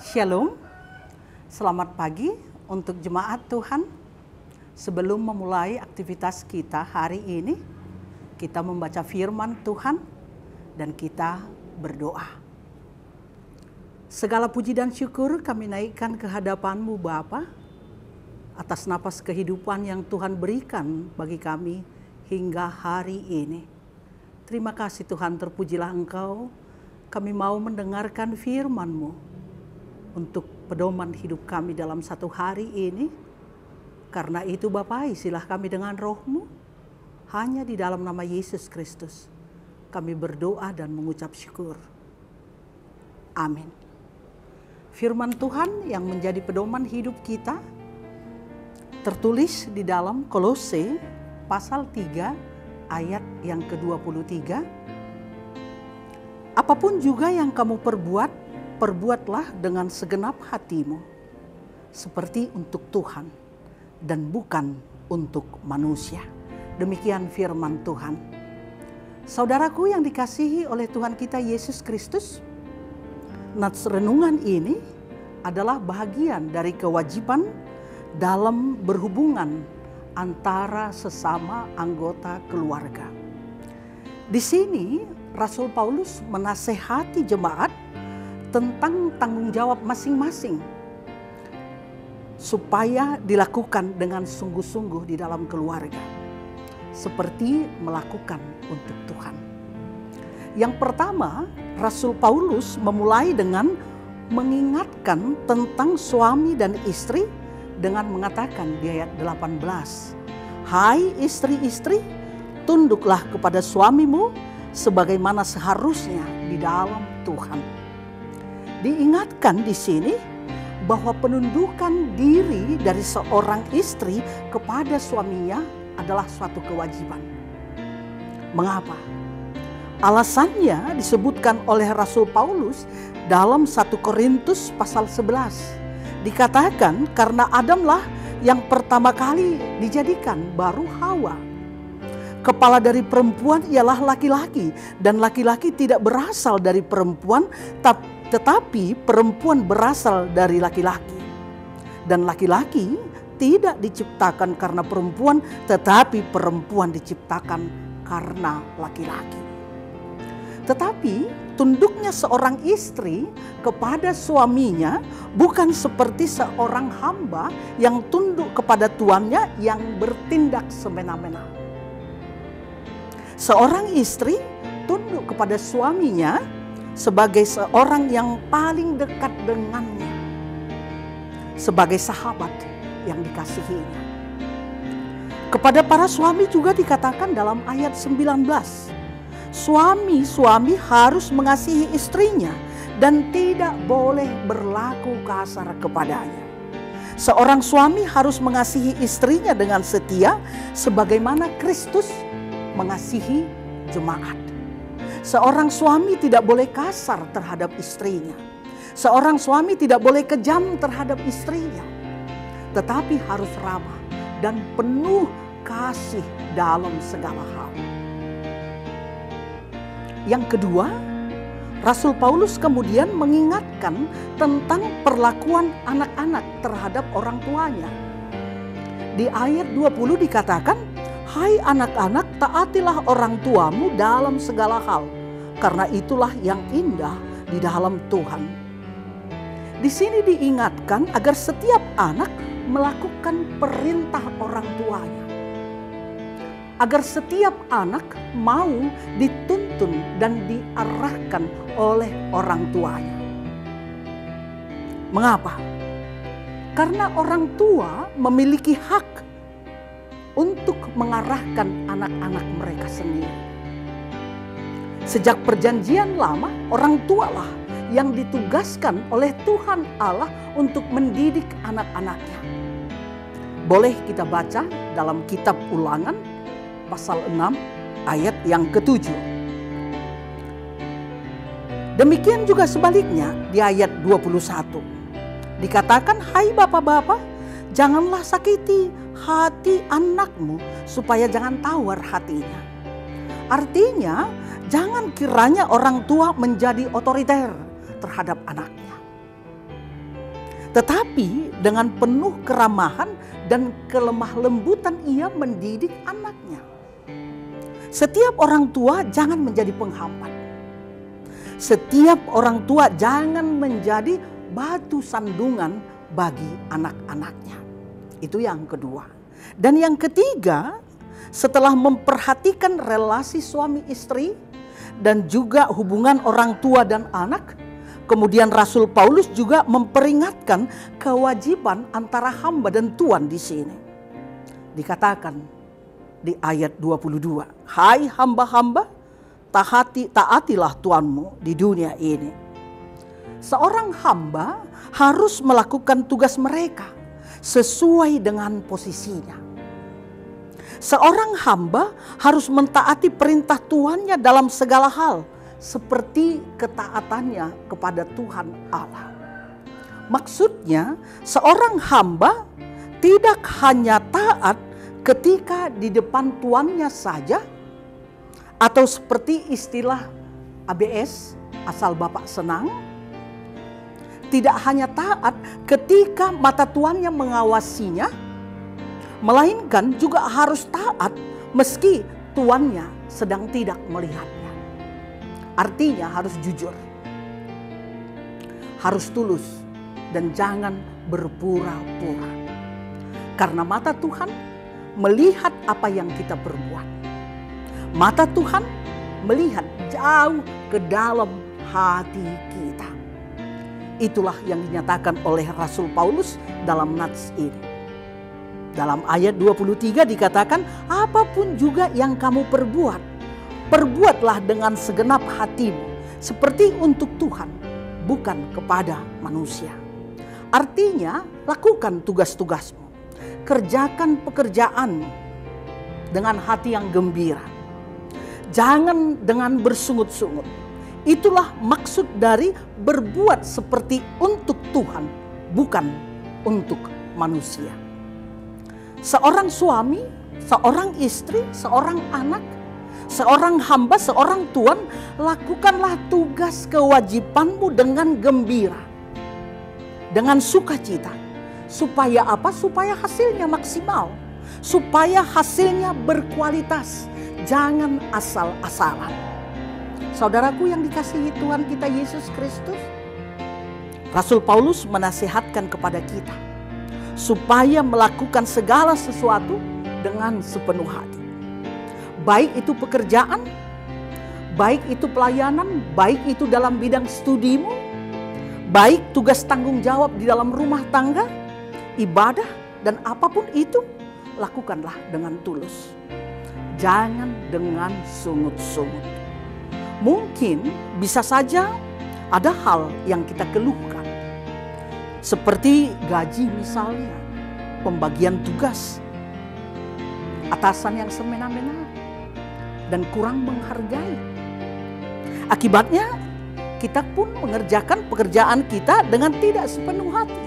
Shalom, selamat pagi untuk jemaat Tuhan. Sebelum memulai aktivitas kita hari ini, kita membaca firman Tuhan dan kita berdoa. Segala puji dan syukur kami naikkan ke hadapan-Mu Bapa, atas napas kehidupan yang Tuhan berikan bagi kami hingga hari ini. Terima kasih Tuhan, terpujilah Engkau. Kami mau mendengarkan firman-Mu untuk pedoman hidup kami dalam satu hari ini. Karena itu Bapa, isilah kami dengan roh-Mu. Hanya di dalam nama Yesus Kristus kami berdoa dan mengucap syukur. Amin. Firman Tuhan yang menjadi pedoman hidup kita tertulis di dalam Kolose pasal 3 ayat yang ke-23. Apapun juga yang kamu perbuat, perbuatlah dengan segenap hatimu, seperti untuk Tuhan dan bukan untuk manusia. Demikian firman Tuhan. Saudaraku yang dikasihi oleh Tuhan kita Yesus Kristus, nats renungan ini adalah bahagian dari kewajiban dalam berhubungan antara sesama anggota keluarga. Di sini Rasul Paulus menasehati jemaat tentang tanggung jawab masing-masing supaya dilakukan dengan sungguh-sungguh di dalam keluarga, seperti melakukan untuk Tuhan. Yang pertama, Rasul Paulus memulai dengan mengingatkan tentang suami dan istri dengan mengatakan di ayat 18, "Hai istri-istri, tunduklah kepada suamimu sebagaimana seharusnya di dalam Tuhan." Diingatkan di sini bahwa penundukan diri dari seorang istri kepada suaminya adalah suatu kewajiban. Mengapa? Alasannya disebutkan oleh Rasul Paulus dalam 1 Korintus pasal 11. Dikatakan karena Adamlah yang pertama kali dijadikan, baru Hawa. Kepala dari perempuan ialah laki-laki, dan laki-laki tidak berasal dari perempuan, tetapi perempuan berasal dari laki-laki. Dan laki-laki tidak diciptakan karena perempuan, tetapi perempuan diciptakan karena laki-laki. Tetapi tunduknya seorang istri kepada suaminya bukan seperti seorang hamba yang tunduk kepada tuannya yang bertindak semena-mena. Seorang istri tunduk kepada suaminya sebagai seorang yang paling dekat dengannya, sebagai sahabat yang dikasihinya. Kepada para suami juga dikatakan dalam ayat 19, suami-suami harus mengasihi istrinya dan tidak boleh berlaku kasar kepadanya. Seorang suami harus mengasihi istrinya dengan setia sebagaimana Kristus mengasihi jemaat. Seorang suami tidak boleh kasar terhadap istrinya. Seorang suami tidak boleh kejam terhadap istrinya. Tetapi harus ramah dan penuh kasih dalam segala hal. Yang kedua, Rasul Paulus kemudian mengingatkan tentang perlakuan anak-anak terhadap orang tuanya. Di ayat 20 dikatakan, "Hai anak-anak, taatilah orang tuamu dalam segala hal, karena itulah yang indah di dalam Tuhan." Di sini diingatkan agar setiap anak melakukan perintah orang tuanya. Agar setiap anak mau dituntun dan diarahkan oleh orang tuanya. Mengapa? Karena orang tua memiliki hak untuk mengarahkan anak-anak mereka sendiri. Sejak perjanjian lama, orang tualah yang ditugaskan oleh Tuhan Allah untuk mendidik anak-anaknya. Boleh kita baca dalam kitab Ulangan pasal 6 ayat yang ke-7. Demikian juga sebaliknya di ayat 21. Dikatakan, "Hai bapak-bapak, janganlah sakiti hati anakmu supaya jangan tawar hatinya." Artinya, jangan kiranya orang tua menjadi otoriter terhadap anaknya. Tetapi dengan penuh keramahan dan kelemah lembutan ia mendidik anaknya. Setiap orang tua jangan menjadi penghambat. Setiap orang tua jangan menjadi batu sandungan bagi anak-anaknya. Itu yang kedua. Dan yang ketiga, setelah memperhatikan relasi suami istri dan juga hubungan orang tua dan anak, kemudian Rasul Paulus juga memperingatkan kewajiban antara hamba dan Tuhan di sini. Dikatakan di ayat 22, "Hai hamba-hamba, taatilah Tuhanmu di dunia ini." Seorang hamba harus melakukan tugas mereka sesuai dengan posisinya. Seorang hamba harus mentaati perintah Tuhannya dalam segala hal, seperti ketaatannya kepada Tuhan Allah. Maksudnya, seorang hamba tidak hanya taat ketika di depan tuannya saja, atau seperti istilah ABS, asal Bapak senang, tidak hanya taat ketika mata tuannya mengawasinya, melainkan juga harus taat meski tuannya sedang tidak melihatnya. Artinya harus jujur, harus tulus, dan jangan berpura-pura. Karena mata Tuhan melihat apa yang kita perbuat. Mata Tuhan melihat jauh ke dalam hati kita. Itulah yang dinyatakan oleh Rasul Paulus dalam nats ini. Dalam ayat 23 dikatakan, apapun juga yang kamu perbuat, perbuatlah dengan segenap hatimu, seperti untuk Tuhan, bukan kepada manusia. Artinya, lakukan tugas-tugasmu. Kerjakan pekerjaan dengan hati yang gembira. Jangan dengan bersungut-sungut. Itulah maksud dari berbuat seperti untuk Tuhan, bukan untuk manusia. Seorang suami, seorang istri, seorang anak, seorang hamba, seorang tuan, lakukanlah tugas kewajibanmu dengan gembira, dengan sukacita. Supaya apa? Supaya hasilnya maksimal. Supaya hasilnya berkualitas. Jangan asal-asalan. Saudaraku yang dikasihi Tuhan kita Yesus Kristus, Rasul Paulus menasihatkan kepada kita supaya melakukan segala sesuatu dengan sepenuh hati. Baik itu pekerjaan, baik itu pelayanan, baik itu dalam bidang studimu, baik tugas tanggung jawab di dalam rumah tangga, ibadah, dan apapun itu, lakukanlah dengan tulus. Jangan dengan sungut-sungut. Mungkin bisa saja ada hal yang kita keluhkan. Seperti gaji misalnya, pembagian tugas, atasan yang semena-mena, dan kurang menghargai. Akibatnya, kita pun mengerjakan pekerjaan kita dengan tidak sepenuh hati.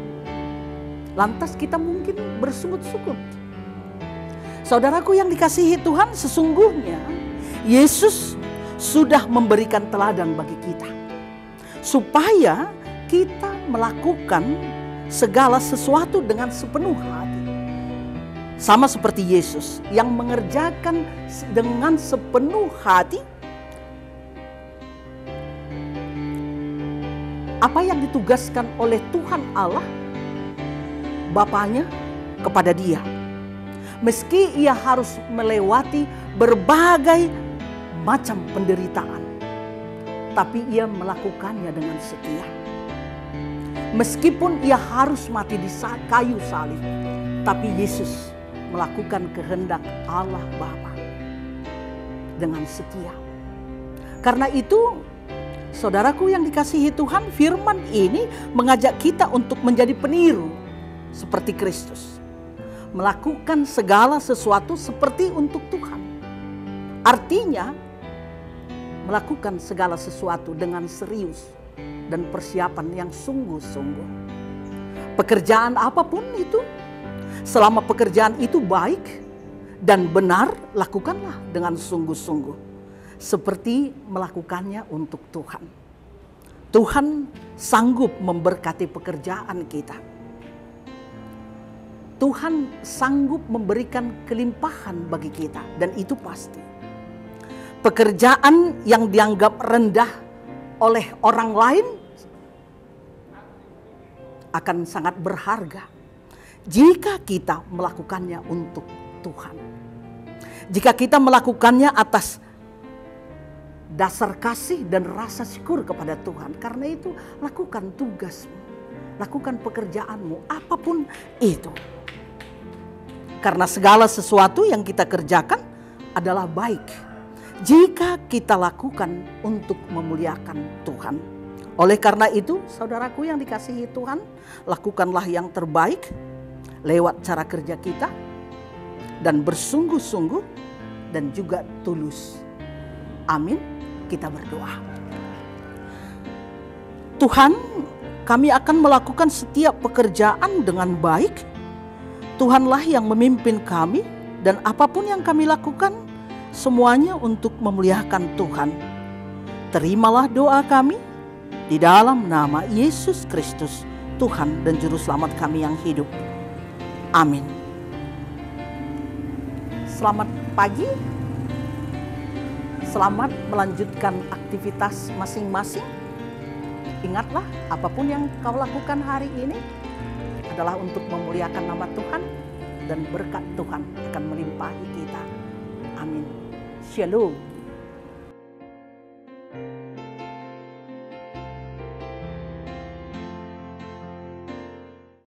Lantas kita mungkin bersungut-sungut. Saudaraku yang dikasihi Tuhan, sesungguhnya Yesus sudah memberikan teladan bagi kita. Supaya kita melakukan segala sesuatu dengan sepenuh hati. Sama seperti Yesus yang mengerjakan dengan sepenuh hati apa yang ditugaskan oleh Tuhan Allah Bapanya kepada dia. Meski ia harus melewati berbagai macam penderitaan, tapi ia melakukannya dengan setia. Meskipun ia harus mati di kayu salib, tapi Yesus melakukan kehendak Allah Bapa dengan setia. Karena itu, saudaraku yang dikasihi Tuhan, firman ini mengajak kita untuk menjadi peniru seperti Kristus. Melakukan segala sesuatu seperti untuk Tuhan. Artinya, melakukan segala sesuatu dengan serius dan persiapan yang sungguh-sungguh. Pekerjaan apapun itu, selama pekerjaan itu baik dan benar, lakukanlah dengan sungguh-sungguh. Seperti melakukannya untuk Tuhan. Tuhan sanggup memberkati pekerjaan kita. Tuhan sanggup memberikan kelimpahan bagi kita, dan itu pasti. Pekerjaan yang dianggap rendah oleh orang lain akan sangat berharga jika kita melakukannya untuk Tuhan. Jika kita melakukannya atas dasar kasih dan rasa syukur kepada Tuhan. Karena itu lakukan tugasmu, lakukan pekerjaanmu, apapun itu. Karena segala sesuatu yang kita kerjakan adalah baik jika kita lakukan untuk memuliakan Tuhan. Oleh karena itu, saudaraku yang dikasihi Tuhan, lakukanlah yang terbaik lewat cara kerja kita, dan bersungguh-sungguh dan juga tulus. Amin. Kita berdoa. Tuhan, kami akan melakukan setiap pekerjaan dengan baik. Tuhanlah yang memimpin kami, dan apapun yang kami lakukan, semuanya untuk memuliakan Tuhan. Terimalah doa kami di dalam nama Yesus Kristus, Tuhan dan Juru Selamat kami yang hidup. Amin. Selamat pagi. Selamat melanjutkan aktivitas masing-masing. Ingatlah, apapun yang kau lakukan hari ini adalah untuk memuliakan nama Tuhan, dan berkat Tuhan akan melimpahi kita. Amin. Shalom.